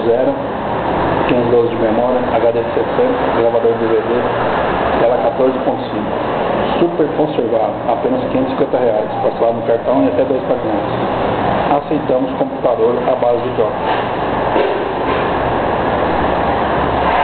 0, 512 de memória, HD 60, gravador de DVD, tela 14.5. Super conservado, apenas R$550, parcelado no cartão e até 2 pagamentos. Aceitamos computador à base de jogos.